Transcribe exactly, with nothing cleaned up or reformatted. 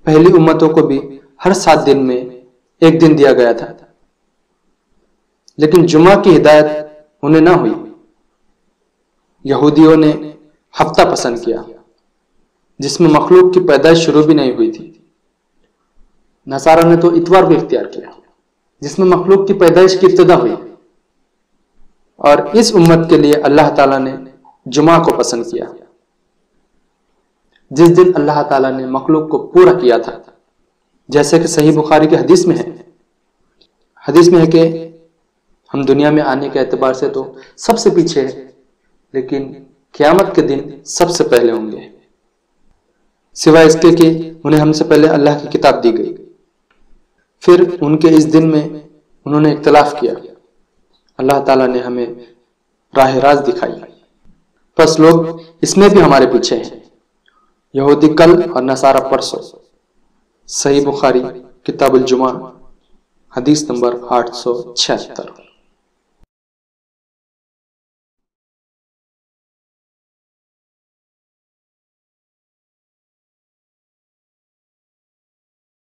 پہلی امتوں کو بھی ہر سات دن میں ایک دن دیا گیا تھا، لیکن جمعہ کی ہدایت انہیں نہ ہوئی۔ یہودیوں نے ہفتہ پسند کیا جس میں مخلوق کی پیدائش شروع بھی نہیں ہوئی تھی۔ نصارہ نے تو اتوار کو اختیار کیا جس میں مخلوق کی پیدائش کی ابتدا ہوئی، اور اس امت کے لیے اللہ تعالیٰ نے جمعہ کو پسند کیا جس دن اللہ تعالیٰ نے مخلوق کو پورا کیا تھا، جیسے کہ صحیح بخاری کے حدیث میں ہے حدیث میں ہے کہ ہم دنیا میں آنے کے اعتبار سے تو سب سے پیچھے ہے، لیکن قیامت کے دن سب سے پہلے ہوں گے، سوائے اس کے کہ انہیں ہم سے پہلے اللہ کی کتاب دی گئی۔ پھر ان کے اس دن میں انہوں نے اختلاف کیا، اللہ تعالیٰ نے ہمیں راہ راست دکھائی، بس لوگ اس میں بھی ہمارے پیچھے ہیں، یہودی کل اور نصارہ پرسوں۔ صحیح بخاری کتاب الجمعہ حدیث نمبر آٹھ سو چھہتر۔